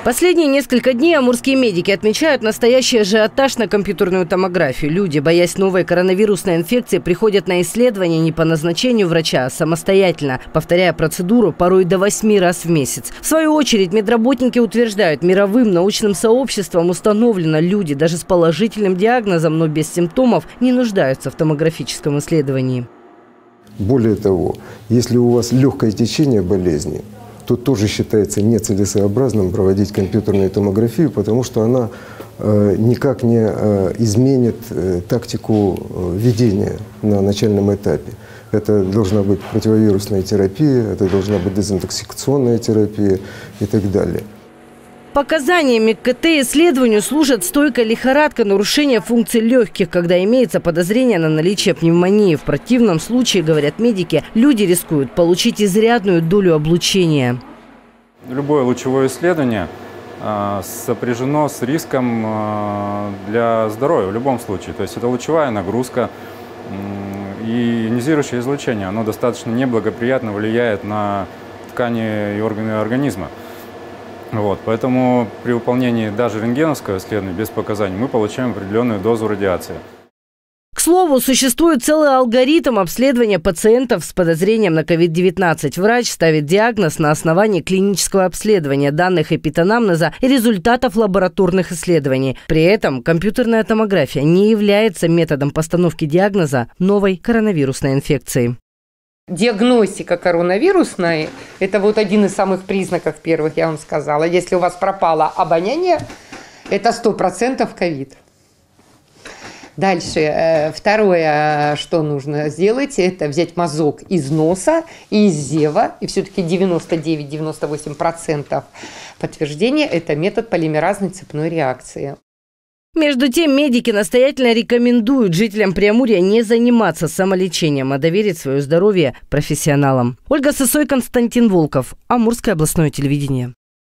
Последние несколько дней амурские медики отмечают настоящий ажиотаж на компьютерную томографию. Люди, боясь новой коронавирусной инфекции, приходят на исследования не по назначению врача, а самостоятельно, повторяя процедуру порой до 8 раз в месяц. В свою очередь, медработники утверждают, мировым научным сообществом установлено, люди даже с положительным диагнозом, но без симптомов, не нуждаются в томографическом исследовании. Более того, если у вас легкое течение болезни, то тоже считается нецелесообразным проводить компьютерную томографию, потому что она никак не изменит тактику ведения на начальном этапе. Это должна быть противовирусная терапия, это должна быть дезинтоксикационная терапия и так далее. Показаниями к КТ-исследованию служат стойкая лихорадка, нарушение функций легких, когда имеется подозрение на наличие пневмонии. В противном случае, говорят медики, люди рискуют получить изрядную долю облучения. Любое лучевое исследование сопряжено с риском для здоровья в любом случае. То есть это лучевая нагрузка и ионизирующее излучение. Оно достаточно неблагоприятно влияет на ткани и органы организма. Поэтому при выполнении даже рентгеновского исследования без показаний мы получаем определенную дозу радиации. К слову, существует целый алгоритм обследования пациентов с подозрением на COVID-19. Врач ставит диагноз на основании клинического обследования, данных эпитанамнеза и результатов лабораторных исследований. При этом компьютерная томография не является методом постановки диагноза новой коронавирусной инфекции. Диагностика коронавирусной – это вот один из самых признаков первых, я вам сказала. Если у вас пропало обоняние, это 100% ковид. Дальше, второе, что нужно сделать, это взять мазок из носа и из зева. И все-таки 99-98% подтверждения – это метод полимеразной цепной реакции. Между тем, медики настоятельно рекомендуют жителям Преамурья не заниматься самолечением, а доверить свое здоровье профессионалам. Ольга Сысой, Константин Волков. Амурское областное телевидение.